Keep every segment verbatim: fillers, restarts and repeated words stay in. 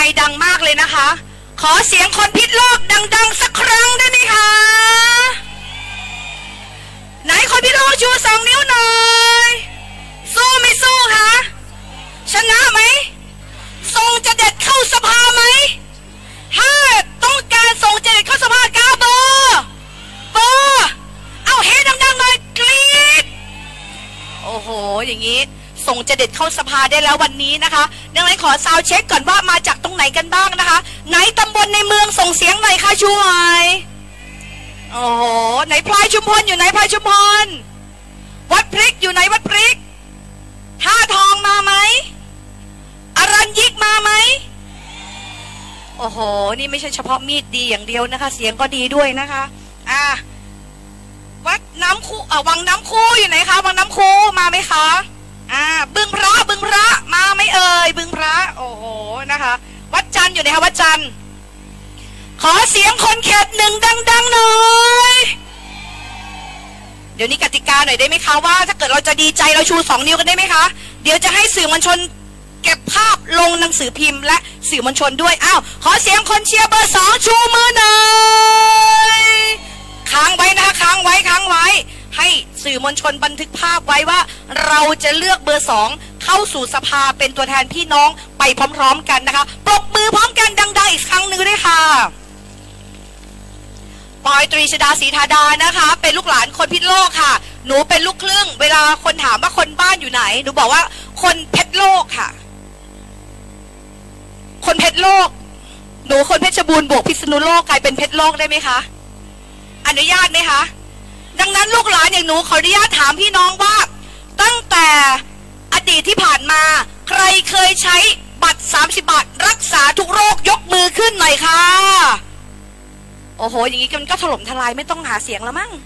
ค์ดังมากเลยนะคะขอเสียงคนพิษโลกดังๆสักครั้งได้ไหมคะไหนคนพิษโลกชูสองนิ้วหน่อยสู้ไม่สู้คะชนะไหมทรงจะเด็ดเข้าสภาไหมถ้าต้องการทรงจะเด็ดเข้าสภากาเบอร์เบอร์เอาเฮดังๆหน่อยกรี๊ดโอ้โหอย่างนี้ส่งจะเด็ดเข้าสภาได้แล้ววันนี้นะคะดังนั้นขอซาวเช็คก่อนว่ามาจากตรงไหนกันบ้างนะคะไหนตำบลในเมืองส่งเสียงหน่อยค่ะช่วยโอ้โหไหนพลายชุมพลอยู่ไหนพลายชุมพลวัดพริกอยู่ไหนวัดพริกท่าทองมาไหมอรัญยิกมาไหมโอ้โหนี่ไม่ใช่เฉพาะมีดดีอย่างเดียวนะคะเสียงก็ดีด้วยนะคะอ่ะวัดน้ำคูอ่ะวังน้ำคูอยู่ไหนคะวังน้ำคูมาไหมคะอ่าบึงพระบึงพระมาไม่เอ่ยบึงพระโอ้โหนะคะวัดจันทร์อยู่ไหนคะวัดจันทร์ขอเสียงคนเขตหนึ่งดังๆหน่อยเดี๋ยวนี้กติกาหน่อยได้ไหมคะว่าถ้าเกิดเราจะดีใจเราชูสองนิ้วกันได้ไหมคะเดี๋ยวจะให้สื่อมวลชนเก็บภาพลงหนังสือพิมพ์และสื่อมวลชนด้วยอ้าวขอเสียงคนเชียร์เบอร์สองชูมือหน่อยค้างไว้นะคะค้างไว้ค้างไว้ให้สื่อมวลชนบันทึกภาพไว้ว่าเราจะเลือกเบอร์สองเข้าสู่สภาเป็นตัวแทนพี่น้องไปพร้อมๆกันนะคะปรบมือพร้อมกันดังๆอีกครั้งหนึ่งด้วยค่ะปอยตรีชดาศรีธาดานะคะเป็นลูกหลานคนพิษโลกค่ะหนูเป็นลูกครึ่งเวลาคนถามว่าคนบ้านอยู่ไหนหนูบอกว่าคนเพชรโลกค่ะคนเพชรโลกหนูคนเพชรบูรณ์บวกพิษณุโลกกลายเป็นเพชรโลกได้ไหมคะอนุญาตไหมคะดังนั้นลูกหลานอย่างหนูขออนุญาตถามพี่น้องว่าตั้งแต่อดีตที่ผ่านมาใครเคยใช้บัตรสามสิบบาทรักษาทุกโรคยกมือขึ้นหน่อยค่ะโอ้โหอย่างนี้มันก็ถล่มทลายไม่ต้องหาเสียงแล้วมั้ง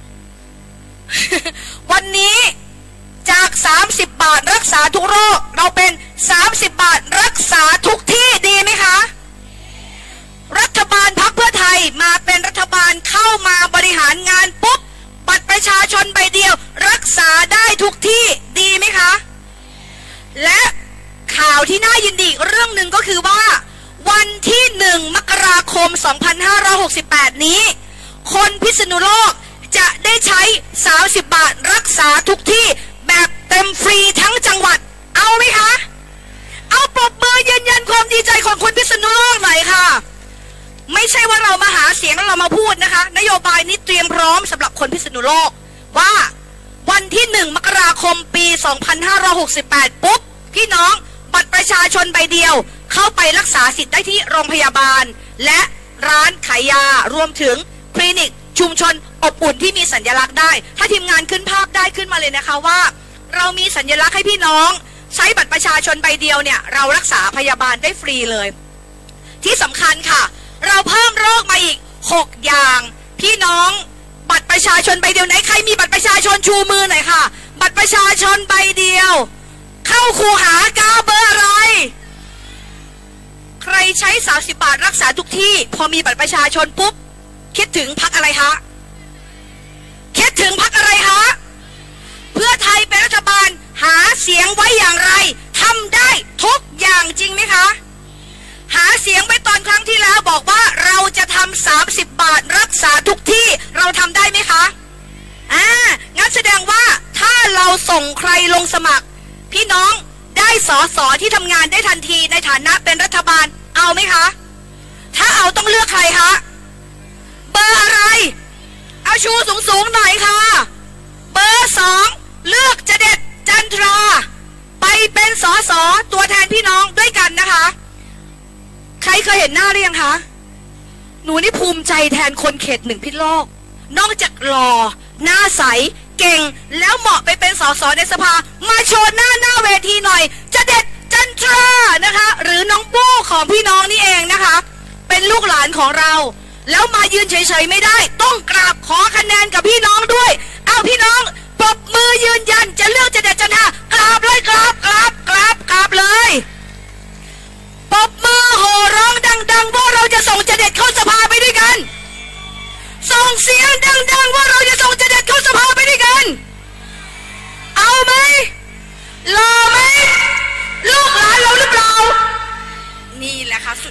วันนี้จากสามสิบบาทรักษาทุกโรคเราเป็นสามสิบบาทรักษาทุกที่ดีไหมคะรัฐบาลพรรคเพื่อไทยมาเป็นรัฐบาลเข้ามาบริหารงานปุ๊บบัตรประชาชนใบเดียวรักษาได้ทุกที่ดีไหมคะและข่าวที่น่ายินดีอีกเรื่องหนึ่งก็คือว่าวันที่หนึ่งมกราคมสองพันห้าร้อยหกสิบแปดนี้คนพิษณุโลกจะได้ใช้สามสิบบาทรักษาทุกที่แบบเต็มฟรีทั้งจังหวัดเอาไหมคะเอาปรบมือยืนยันความดีใจของคนพิษณุโลกหน่อยค่ะไม่ใช่ว่าเรามาหาเสียงแล้วเรามาพูดนะคะนโยบายนี้เตรียมพร้อมสำหรับคนพิษณุโลกว่าวันที่หนึ่งมกราคมปีสองพันห้าร้อยหกสิบแปดปุ๊บพี่น้องบัตรประชาชนใบเดียวเข้าไปรักษาสิทธิ์ได้ที่โรงพยาบาลและร้านขายยารวมถึงคลินิกชุมชนอบอุ่นที่มีสัญลักษณ์ได้ถ้าทีมงานขึ้นภาพได้ขึ้นมาเลยนะคะว่าเรามีสัญลักษณ์ให้พี่น้องใช้บัตรประชาชนใบเดียวเนี่ยเรารักษาพยาบาลได้ฟรีเลยที่สำคัญค่ะเราเพิ่มโรคมาอีกหกอย่างพี่น้องบัตรประชาชนใบเดียวไหนใครมีบัตรประชาชนชูมือหน่อยค่ะบัตรประชาชนใบเดียวเข้าคูหากาเบอร์อะไรใครใช้สามสิบบาทรักษาทุกที่พอมีบัตรประชาชนปุ๊บคิดถึงพรรคอะไรคะคิดถึงพรรคอะไรคะเพื่อไทยเป็นรัฐบาลหาเสียงไว้อย่างไรทำได้ทุกอย่างจริงไหมคะหาเสียงไว้ตอนครั้งที่แล้วบอกว่าเราจะทำสามสิบบาทรักษาทุกที่เราทำได้ไหมคะอ่างั้นแสดงว่าถ้าเราส่งใครลงสมัครพี่น้องได้สอสอที่ทำงานได้ทันทีในฐานะเป็นรัฐบาลเอาไหมคะถ้าเอาต้องเลือกใครคะเบอร์อะไรเอาชูสูงสูงหน่อยค่ะเบอร์สองเลือกจะเด็ดจันทราไปเป็นสอสอตัวแทนพี่น้องด้วยกันนะคะใครเคยเห็นหน้าหรือยังคะหนูนี่ภูมิใจแทนคนเขตหนึ่งพิษโลกนอกจากหล่อหน้าใสเก่งแล้วเหมาะไปเป็นสสในสภามาโชว์หน้าหน้าเวทีหน่อยจะเด็ดจันทรานะคะหรือน้องปู้ของพี่น้องนี่เองนะคะเป็นลูกหลานของเราแล้วมายืนเฉยๆไม่ได้ต้องกราบขอคะแนนกับพี่น้องด้วยเอาพี่น้องปรบมือยืนยันจะเลือกจะเด็ดจันทรากราบเลยกราบกราบกราบกราบเลยปรบมือโห่ร้องดังๆว่าเราจะส่งจะเด็ดเข้าสภาไปด้วยกันส่งเสียงดังๆว่าเราจะส่งจะเด็ดเข้าสภาไปด้วยกันเอาไหมรอไหมลูกหลานเราหรือเปล่านี่แหละค่ะ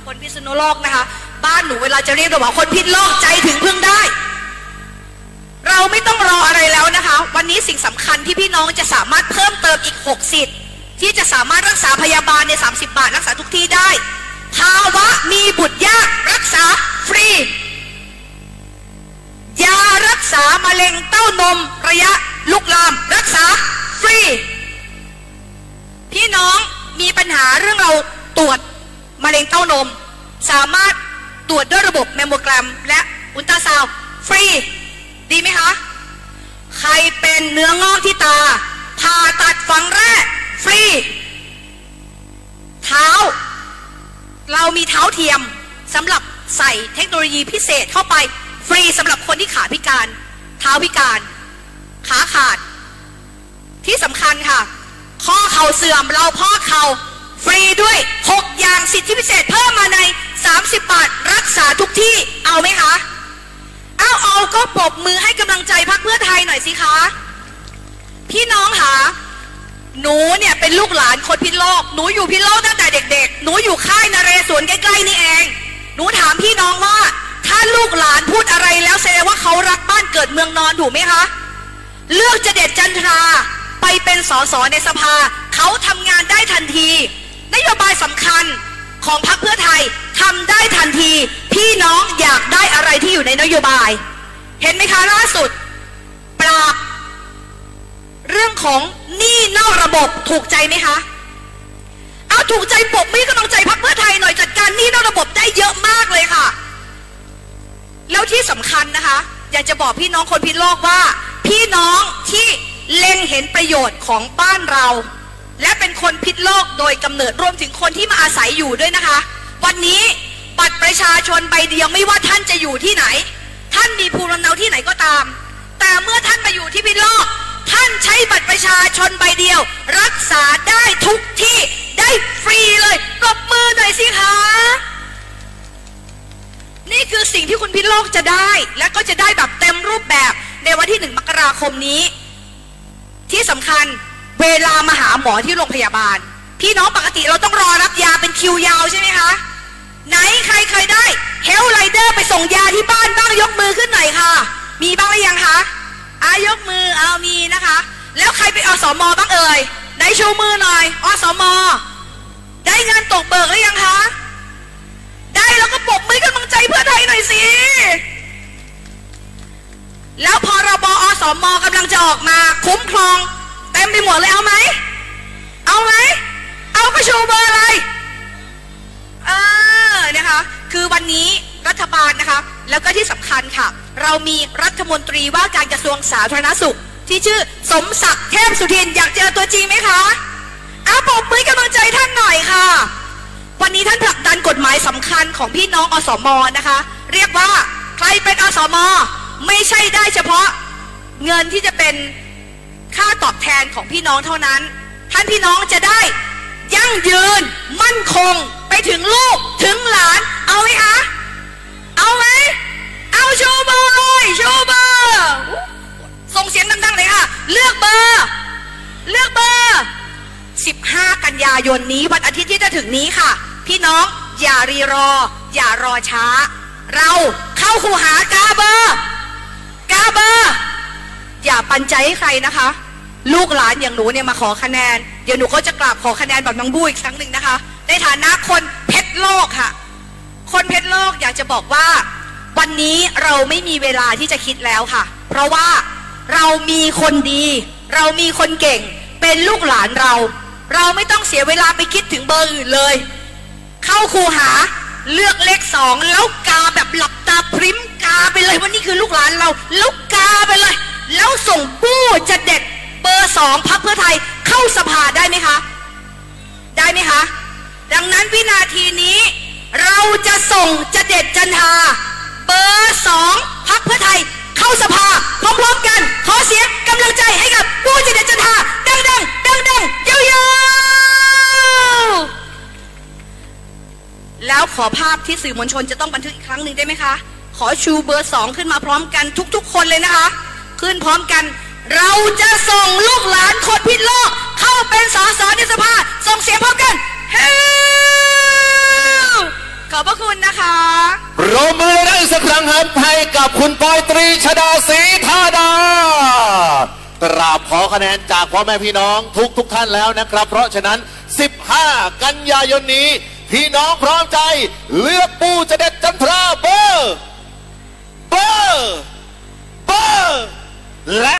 คนพิษณุโลกนะคะบ้านหนูเวลาจะเรียกเราว่าคนพิษโลกใจถึงพึ่งได้เราไม่ต้องรออะไรแล้วนะคะวันนี้สิ่งสำคัญที่พี่น้องจะสามารถเพิ่มเติมอีกหกสิทธิ์ที่จะสามารถรักษาพยาบาลในสามสิบบาทรักษาทุกที่ได้ภาวะมีบุตรยากรักษาฟรียารักษามะเร็งเต้านมระยะลุกลามรักษาฟรีพี่น้องมีปัญหาเรื่องเราตรวจมะเร็งเต้านมสามารถตรวจด้วยระบบแมมโมแกรมและอุลตราซาวด์ฟรีดีไหมคะใครเป็นเนื้องอกที่ตาผ่าตัดฝังแรกฟรีเท้าเรามีเท้าเทียมสำหรับใส่เทคโนโลยีพิเศษเข้าไปฟรีสำหรับคนที่ขาพิการเท้าพิการขาขาดที่สำคัญค่ะข้อเข่าเสื่อมเราพอกเข่าฟรีด้วยหกอย่างสิทธิพิเศษเพิ่มมาในสามสิบบาทรักษาทุกที่เอาไหมคะเอาเอาก็ปรบมือให้กำลังใจพรรคเพื่อไทยหน่อยสิคะพี่น้องค่ะหนูเนี่ยเป็นลูกหลานคนพิษโลกหนูอยู่พิษโลกตั้งแต่เด็กๆหนูอยู่ค่ายนเรศวรใกล้ๆนี่เองหนูถามพี่น้องว่าถ้าลูกหลานพูดอะไรแล้วแสดงว่าเขารักบ้านเกิดเมืองนอนถูกไหมคะเลือกเจเด็ดจันทราไปเป็นสสในสภาเขาทำงานได้ทันทีนโยบายสำคัญของพรรคเพื่อไทยทำได้ทันทีพี่น้องอยากได้อะไรที่อยู่ในนโยบายเห็นไหมคะล่าสุดปราบเรื่องของหนี้นอกระบบถูกใจไหมคะเอาถูกใจปกมือกำลังใจพรรคเพื่อไทยหน่อยจัดการหนี้นอกระบบได้เยอะมากเลยค่ะแล้วที่สำคัญนะคะอยากจะบอกพี่น้องคนพิษโลกว่าพี่น้องที่เล็งเห็นประโยชน์ของบ้านเราและเป็นคนพิษโลกโดยกำเนิดรวมถึงคนที่มาอาศัยอยู่ด้วยนะคะวันนี้บัตรประชาชนใบเดียวไม่ว่าท่านจะอยู่ที่ไหนท่านมีภูมิลำเนาที่ไหนก็ตามแต่เมื่อท่านมาอยู่ที่พิษโลกท่านใช้บัตรประชาชนใบเดียวรักษาได้ทุกที่ได้ฟรีเลยปรบมือหน่อยสิคะนี่คือสิ่งที่คุณพิษโลกจะได้และก็จะได้แบบเต็มรูปแบบในวันที่หนึ่งมกราคมนี้ที่สำคัญเวลามาหาหมอที่โรงพยาบาลพี่น้องปกติเราต้องรอรับยาเป็นคิวยาวใช่ไหมคะไหนใครเคยได้เฮลไลเดอร์ไปส่งยาที่บ้านบ้างยกมือขึ้นหน่อยค่ะมีบ้างหรือยังคะอายกมือเอามีนะคะแล้วใครเป็นอสมบ้างเอ่ยไหนชูมือหน่อยอสมได้เงินตกเบิกหรือยังคะได้แล้วก็ปรบมือกำลังใจเพื่อไทยหน่อยสิแล้วพรบอสมกำลังจะออกมาคุ้มครองเต็มไปหมดเลยเอาไหมเอาไหมเอาก็ชูเบอร์อะไรเออนะคะคือวันนี้รัฐบาลนะคะแล้วก็ที่สำคัญค่ะเรามีรัฐมนตรีว่าการกระทรวงสาธารณสุขที่ชื่อสมศักดิ์เทพสุทินอยากเจอตัวจริงไหมคะเอาปรบมือกำลังใจท่านหน่อยค่ะวันนี้ท่านผลักดันกฎหมายสำคัญของพี่น้องอสมนะคะเรียกว่าใครเป็นอสมไม่ใช่ได้เฉพาะเงินที่จะเป็นค่าตอบแทนของพี่น้องเท่านั้นท่านพี่น้องจะได้ยั่งยืนมั่นคงไปถึงลูกถึงหลานเอาไหมคะเอาไหมเอาชูเบอร์เลยชูเบอร์ส่งเสียงดังๆเลยค่ะเลือกเบอร์เลือกเบอร์สิบห้ากันยายนนี้วันอาทิตย์ที่จะถึงนี้ค่ะพี่น้องอย่ารีรออย่ารอช้าเราเข้าคูหากาเบอร์กาเบอร์อย่าปันใจให้ใครนะคะลูกหลานอย่างหนูเนี่ยมาขอคะแนนเดี๋ยวหนูก็จะกราบขอคะแนนแบบน้องบู้อีกครั้งหนึ่งนะคะในฐานะคนเพชรโลกค่ะคนเพชรโลกอยากจะบอกว่าวันนี้เราไม่มีเวลาที่จะคิดแล้วค่ะเพราะว่าเรามีคนดีเรามีคนเก่งเป็นลูกหลานเราเราไม่ต้องเสียเวลาไปคิดถึงเบอร์อื่นเลยเข้าคูหาเลือกเลขสองแล้วกาแบบหลับตาพริ้มกาไปเลยว่านี่คือลูกหลานเราแล้วกาไปเลยแล้วส่งผู้จะเด็ดเบอร์สองพรรคเพื่อไทยเข้าสภาได้ไหมคะได้ไหมคะดังนั้นวินาทีนี้เราจะส่งจะเด็ดจันทราเบอร์สองพรรคเพื่อไทยเข้าสภาพร้อมๆกันขอเสียงกำลังใจให้กับผู้จะเด็ดจันทราดังๆดังๆยาวๆแล้วขอภาพที่สื่อมวลชนจะต้องบันทึกอีกครั้งหนึ่งได้ไหมคะขอชูเบอร์สองขึ้นมาพร้อมกันทุกๆคนเลยนะคะขึ้นพร้อมกันเราจะส่งลูกหลานคนพิษโลกเข้าเป็นสสในสภาส่งเสียงพร้อมกันเฮ้ขอบโรมือได้สักครั้งครับให้กับคุณปอยตรีชดาศรีธาดากราบขอคะแนนจากพ่อแม่พี่น้องทุกทุกท่านแล้วนะครับเพราะฉะนั้นสิบห้ากันยายนนี้พี่น้องพร้อมใจเลือกปูจะเด็ดจันทราเบอร์เบอร์เบอร์และ